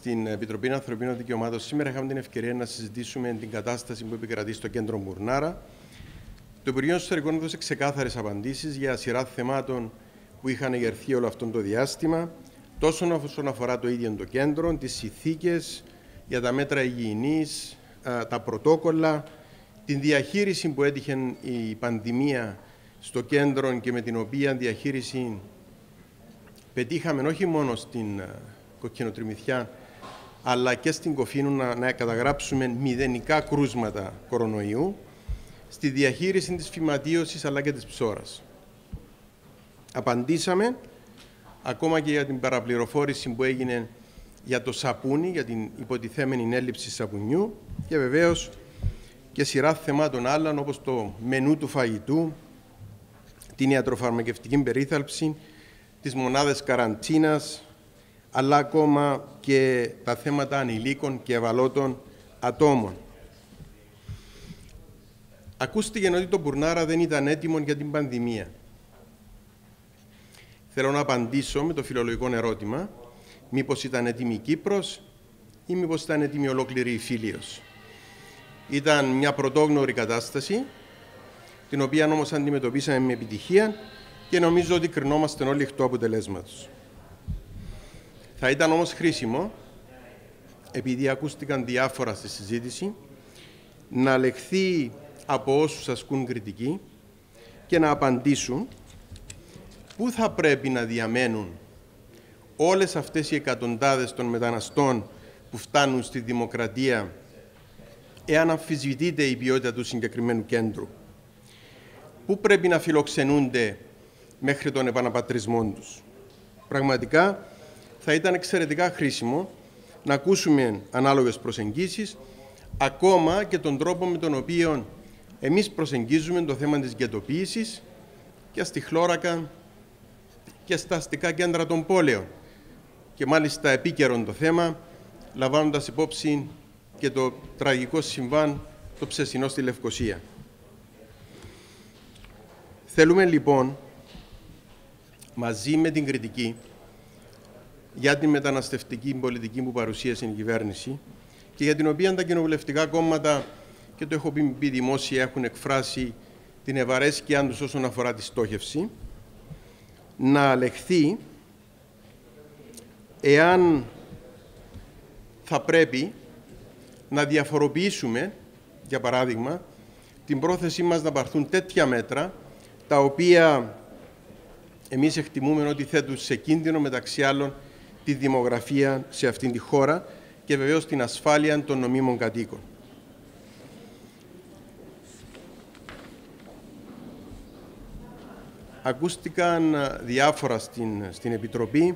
στην Επιτροπή Ανθρωπίνων Δικαιωμάτων. Σήμερα είχαμε την ευκαιρία να συζητήσουμε την κατάσταση που επικρατεί στο κέντρο Μπουρνάρα. Το Υπουργείο Εσωτερικών έδωσε ξεκάθαρες απαντήσεις για σειρά θεμάτων που είχαν εγερθεί όλο αυτό το διάστημα, τόσο όσον αφορά το ίδιο το κέντρο, τις συνθήκες για τα μέτρα υγιεινής, τα πρωτόκολλα, την διαχείριση που έτυχε η πανδημία στο κέντρο και με την οποία διαχείριση πετύχαμε όχι μόνο στην Κοκκινοτριμηθιά αλλά και στην Κοφίνου να καταγράψουμε μηδενικά κρούσματα κορονοϊού, στη διαχείριση της φυματίωσης αλλά και της ψώρας. Απαντήσαμε ακόμα και για την παραπληροφόρηση που έγινε για το σαπούνι, για την υποτιθέμενη έλλειψη σαπουνιού και βεβαίως και σειρά θεμάτων άλλων όπως το μενού του φαγητού, την ιατροφαρμακευτική περίθαλψη, τις μονάδες καραντίνας, αλλά ακόμα και τα θέματα ανηλίκων και ευαλώτων ατόμων. Ακούστηκε ότι το Μπουρνάρα δεν ήταν έτοιμο για την πανδημία. Θέλω να απαντήσω με το φιλολογικό ερώτημα, μήπως ήταν έτοιμη η Κύπρος ή μήπως ήταν έτοιμη ολόκληρη η Φίλιος. Ήταν μια πρωτόγνωρη κατάσταση, την οποία όμως αντιμετωπίσαμε με επιτυχία και νομίζω ότι κρινόμαστε όλοι εκ του αποτελέσματος. Θα ήταν όμως χρήσιμο, επειδή ακούστηκαν διάφορα στη συζήτηση, να λεχθεί από όσους ασκούν κριτική και να απαντήσουν πού θα πρέπει να διαμένουν όλες αυτές οι εκατοντάδες των μεταναστών που φτάνουν στη δημοκρατία εάν αμφισβητείται η ποιότητα του συγκεκριμένου κέντρου. Πού πρέπει να φιλοξενούνται μέχρι τον επαναπατρισμό τους. Πραγματικά θα ήταν εξαιρετικά χρήσιμο να ακούσουμε ανάλογες προσεγγίσεις, ακόμα και τον τρόπο με τον οποίο εμείς προσεγγίζουμε το θέμα της γετοποίησης και στη Χλώρακα και στα αστικά κέντρα των πόλεων. Και μάλιστα επίκαιρον το θέμα, λαμβάνοντας υπόψη και το τραγικό συμβάν το ψεσινό στη Λευκοσία. Θέλουμε λοιπόν, μαζί με την κριτική για την μεταναστευτική πολιτική που παρουσίασε η κυβέρνηση και για την οποία τα κοινοβουλευτικά κόμματα, και το έχω πει δημόσια, έχουν εκφράσει την ευαρέσκειά τους όσον αφορά τη στόχευση, να λεχθεί εάν θα πρέπει να διαφοροποιήσουμε, για παράδειγμα, την πρόθεσή μας να πάρθουν τέτοια μέτρα, τα οποία εμείς εκτιμούμε ότι θέτουν σε κίνδυνο, μεταξύ άλλων, τη δημογραφία σε αυτήν τη χώρα και βεβαίως την ασφάλεια των νομίμων κατοίκων. Ακούστηκαν διάφορα στην Επιτροπή,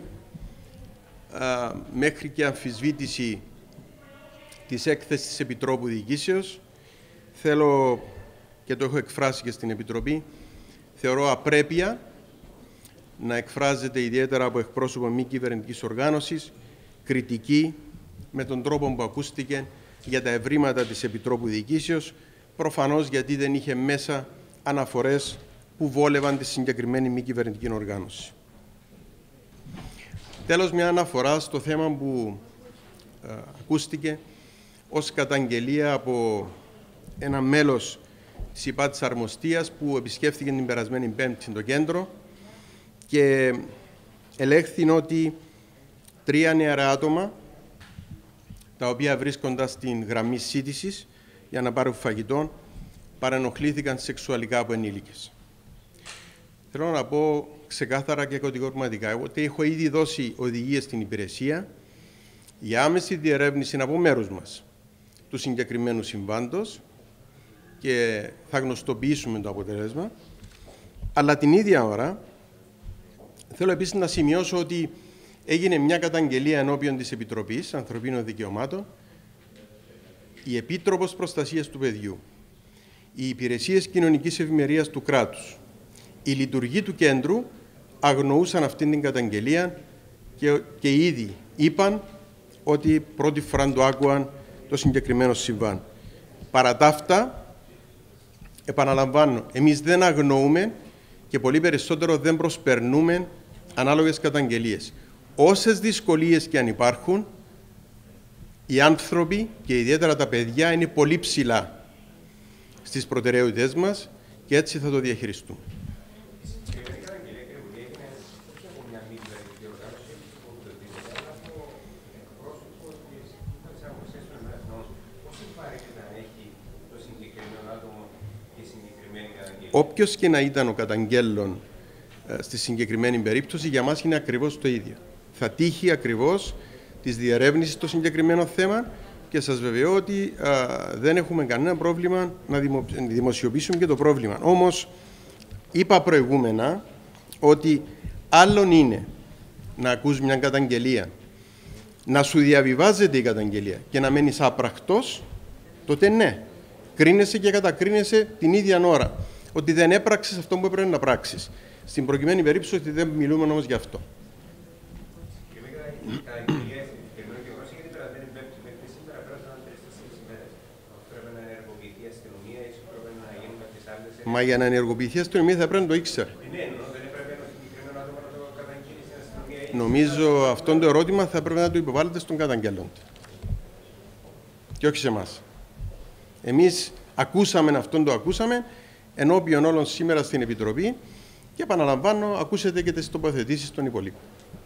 μέχρι και αμφισβήτηση της έκθεσης της Επιτρόπου Διοικήσεως. Θέλω, και το έχω εκφράσει και στην Επιτροπή, θεωρώ απρέπεια να εκφράζεται ιδιαίτερα από εκπρόσωπο μη κυβερνητικής οργάνωσης κριτική με τον τρόπο που ακούστηκε για τα ευρήματα της Επιτρόπου Διοικήσεως, προφανώς γιατί δεν είχε μέσα αναφορές που βόλευαν τη συγκεκριμένη μη κυβερνητική οργάνωση. Τέλος, μια αναφορά στο θέμα που ακούστηκε ως καταγγελία από ένα μέλος της ΥΠΑ της Αρμοστίας που επισκέφθηκε την περασμένη Πέμπτη το κέντρο και ελέγχθη ότι 3 νεαρά άτομα, τα οποία βρίσκονταν στην γραμμή σύντησης για να πάρουν φαγητό, παρενοχλήθηκαν σεξουαλικά από ενήλικες. Θέλω να πω ξεκάθαρα και κατηγορηματικά ότι έχω ήδη δώσει οδηγίες στην υπηρεσία για άμεση διερεύνηση από μέρους μας του συγκεκριμένου συμβάντος και θα γνωστοποιήσουμε το αποτέλεσμα. Αλλά την ίδια ώρα θέλω επίσης να σημειώσω ότι έγινε μια καταγγελία ενώπιον της Επιτροπής Ανθρωπίνων Δικαιωμάτων, η Επίτροπος Προστασίας του Παιδιού, οι Υπηρεσίες Κοινωνικής Ευημερίας του κράτους, οι λειτουργοί του κέντρου αγνοούσαν αυτήν την καταγγελία και ήδη είπαν ότι πρώτη φορά το άκουαν το συγκεκριμένο συμβάν. Παρά τα αυτά, επαναλαμβάνω, εμείς δεν αγνοούμε και πολύ περισσότερο δεν προσπερνούμε ανάλογες καταγγελίες. Όσες δυσκολίες και αν υπάρχουν, οι άνθρωποι και ιδιαίτερα τα παιδιά είναι πολύ ψηλά στις προτεραιότητες μας και έτσι θα το διαχειριστούμε. Όποιος και να ήταν ο καταγγέλλον στη συγκεκριμένη περίπτωση, για μας είναι ακριβώς το ίδιο. Θα τύχει ακριβώς της διερεύνησης στο συγκεκριμένο θέμα και σας βεβαιώ ότι δεν έχουμε κανένα πρόβλημα να δημοσιοποιήσουμε και το πρόβλημα. Όμως, είπα προηγούμενα ότι άλλον είναι να ακούς μια καταγγελία, να σου διαβιβάζεται η καταγγελία και να μένεις άπρακτος, τότε ναι, κρίνεσαι και κατακρίνεσαι την ίδια ώρα ότι δεν έπραξες αυτό που έπρεπε να πράξεις. Στην προκειμένη περίπτωση ότι δεν μιλούμε όμως γι' αυτό. Μα για να ενεργοποιηθεί η αστυνομία θα πρέπει να το ήξερε. Νομίζω αυτό το ερώτημα θα πρέπει να το υποβάλλετε στον καταγγέλλοντα και όχι σε εμάς. Εμείς ακούσαμε αυτόν το ακούσαμε ενώπιον όλων σήμερα στην Επιτροπή και επαναλαμβάνω, ακούσετε και τις τοποθετήσεις των υπολείπων.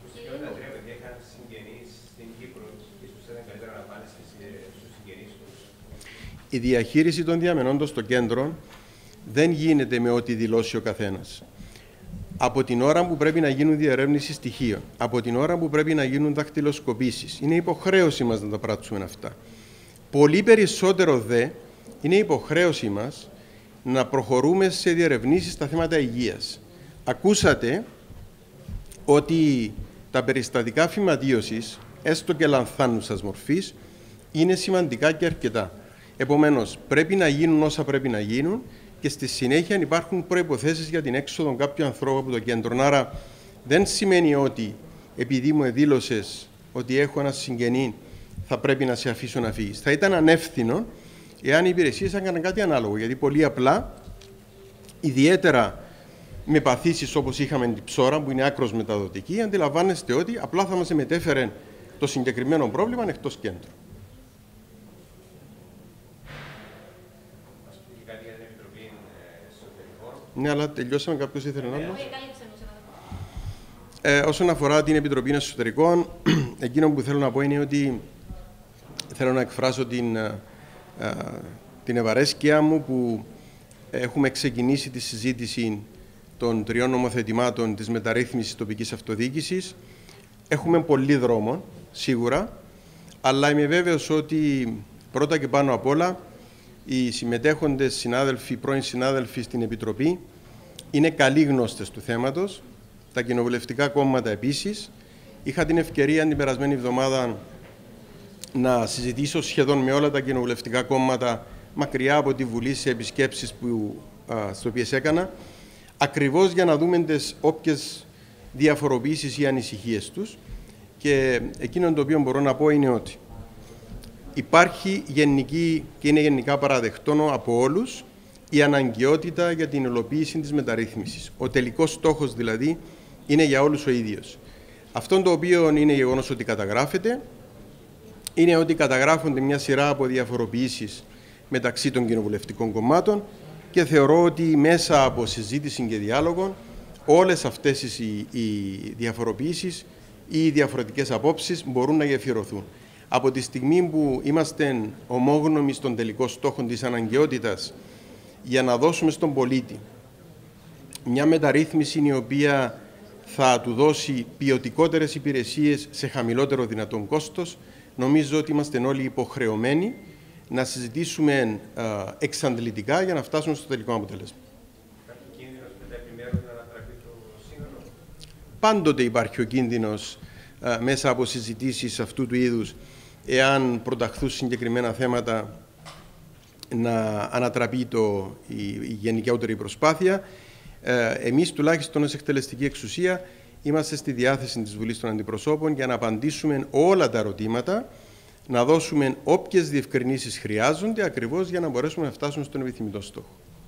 Η διαχείριση των διαμενόντων στο κέντρο δεν γίνεται με ό,τι δηλώσει ο καθένας. Από την ώρα που πρέπει να γίνουν διερεύνηση στοιχείων, από την ώρα που πρέπει να γίνουν δακτυλοσκοπήσεις, είναι υποχρέωση μας να τα πράξουμε αυτά. Πολύ περισσότερο δε είναι υποχρέωση μας να προχωρούμε σε διερευνήσεις στα θέματα υγείας. Ακούσατε ότι τα περιστατικά φυματίωσης, έστω και λανθάνουσας μορφής, είναι σημαντικά και αρκετά. Επομένως, πρέπει να γίνουν όσα πρέπει να γίνουν και στη συνέχεια υπάρχουν προϋποθέσεις για την έξοδο κάποιου ανθρώπου από το κέντρο. Άρα, δεν σημαίνει ότι επειδή μου δήλωσες ότι έχω ένα συγγενή, θα πρέπει να σε αφήσω να φύγεις. Θα ήταν ανεύθυνο εάν οι υπηρεσίες έκαναν κάτι ανάλογο. Γιατί πολύ απλά, ιδιαίτερα με παθήσεις όπως είχαμε την ψώρα, που είναι άκρως μεταδοτική, αντιλαμβάνεστε ότι απλά θα μας μετέφερε το συγκεκριμένο πρόβλημα εκτός κέντρου. Ναι, αλλά τελειώσαμε. Κάποιος ήθελε να άλλο. Όσον αφορά την Επιτροπή Εσωτερικών, εκείνο που θέλω να πω είναι ότι θέλω να εκφράσω την ευαρέσκεια μου που έχουμε ξεκινήσει τη συζήτηση των 3 νομοθετημάτων της μεταρρύθμισης τοπικής αυτοδιοίκησης. Έχουμε πολύ δρόμο, σίγουρα, αλλά είμαι βέβαιος ότι πρώτα και πάνω απ' όλα οι συμμετέχοντες συνάδελφοι, πρώην συνάδελφοι στην Επιτροπή είναι καλοί γνώστες του θέματος, τα κοινοβουλευτικά κόμματα επίσης. Είχα την ευκαιρία την περασμένη εβδομάδα να συζητήσω σχεδόν με όλα τα κοινοβουλευτικά κόμματα μακριά από τη Βουλή σε επισκέψεις στις οποίες έκανα, ακριβώς για να δούμε τις όποιες διαφοροποιήσεις ή ανησυχίες τους. Και εκείνο το οποίο μπορώ να πω είναι ότι υπάρχει γενική και είναι γενικά παραδεκτό από όλους η αναγκαιότητα για την υλοποίηση της μεταρρύθμισης. Ο τελικός στόχος δηλαδή είναι για όλους ο ίδιος. Αυτό το οποίο είναι γεγονός ότι καταγράφεται είναι ότι καταγράφονται μια σειρά από διαφοροποιήσεις μεταξύ των κοινοβουλευτικών κομμάτων και θεωρώ ότι μέσα από συζήτηση και διάλογο όλες αυτές οι διαφοροποιήσεις ή οι διαφορετικές απόψεις μπορούν να γεφυρωθούν. Από τη στιγμή που είμαστε ομόγνωμοι στον τελικό στόχο της αναγκαιότητας για να δώσουμε στον πολίτη μια μεταρρύθμιση η οποία θα του δώσει ποιοτικότερες υπηρεσίες σε χαμηλότερο δυνατόν κόστος, νομίζω ότι είμαστε όλοι υποχρεωμένοι να συζητήσουμε εξαντλητικά για να φτάσουμε στο τελικό αποτέλεσμα. Υπάρχει κίνδυνος μετά επιμέρους να ανατραπεί το σύνολο? Πάντοτε υπάρχει ο κίνδυνος μέσα από συζητήσεις αυτού του είδους, εάν προταχθούν συγκεκριμένα θέματα, να ανατραπεί η γενικότερη προσπάθεια. Εμείς τουλάχιστον ως εκτελεστική εξουσία είμαστε στη διάθεση της Βουλής των Αντιπροσώπων για να απαντήσουμε όλα τα ερωτήματα, να δώσουμε όποιες διευκρινήσεις χρειάζονται ακριβώς για να μπορέσουμε να φτάσουμε στον επιθυμητό στόχο.